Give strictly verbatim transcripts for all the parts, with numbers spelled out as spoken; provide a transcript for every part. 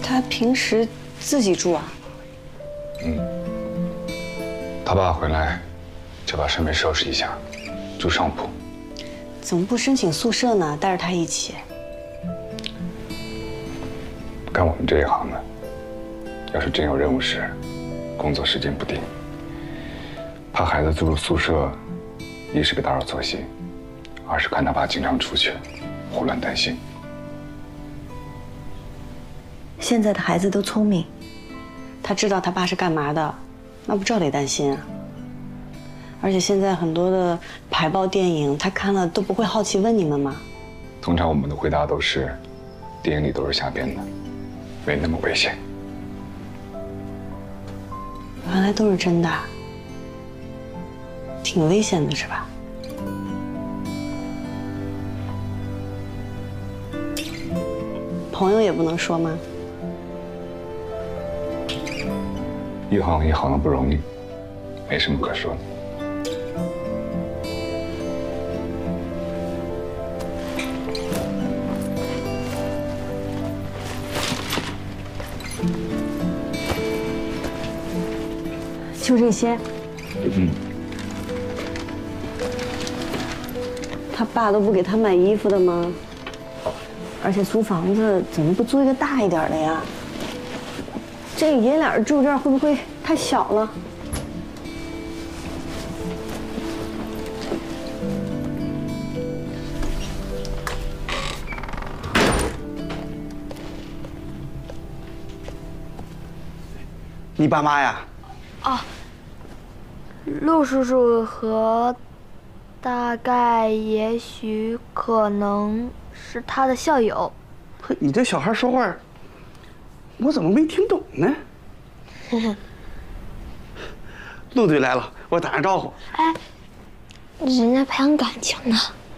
他平时自己住啊？ 嗯。他爸回来就把设备收拾一下，住上铺。 怎么不申请宿舍呢？带着他一起。 干我们这一行的，要是真有任务时，工作时间不定，怕孩子住入宿舍，一是被打扰作息，二是看他爸经常出去，胡乱担心。 现在的孩子都聪明，他知道他爸是干嘛的，那不照得担心啊。而且现在很多的排爆电影，他看了都不会好奇问你们吗？ 通常我们的回答都是，电影里都是瞎编的，没那么危险。 原来都是真的，挺危险的是吧？朋友也不能说吗？ 一行一行的不容易，没什么可说的。 就这些。 嗯。 他爸都不给他买衣服的吗？而且租房子怎么不租一个大一点的呀？这爷俩住这儿会不会太小了？ 你爸妈呀？ 啊，陆叔叔和大概也许可能是他的校友。 呵，你这小孩说话，我怎么没听懂呢？陆队来了，我打声招呼。 哎，人家培养感情呢。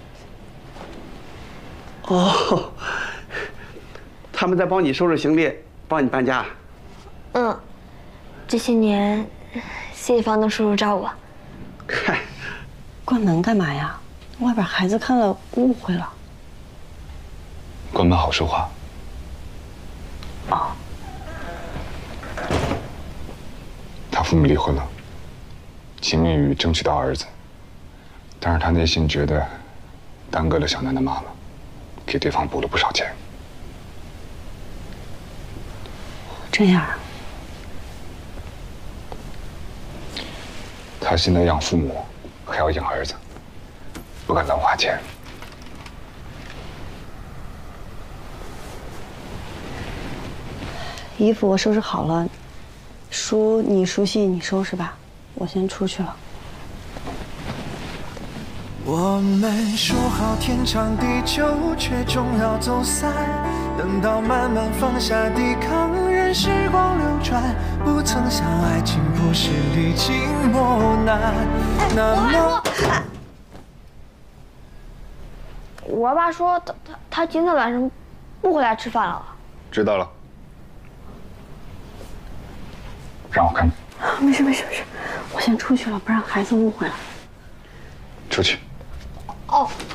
哦，他们在帮你收拾行李，帮你搬家。 嗯，这些年，谢谢房东叔叔照顾。 嗨， 关门干嘛呀？外边孩子看了误会了。 关门好说话。 哦。 他父母离婚了，秦明宇争取到儿子，但是他内心觉得耽搁了小南的妈妈，给对方补了不少钱。 这样啊？ 他现在养父母，还要养儿子，不敢乱花钱。 衣服我收拾好了，书你熟悉你收拾吧，我先出去了。 我们说好天长地久，却终要走散。等到慢慢放下抵抗，任时光流转，不曾想爱情不是历经磨难。那么， 我爸说他他他今天晚上不回来吃饭了。 知道了。让我看看。 没事没事没事，我先出去了，不让孩子误会了。 出去。 哦。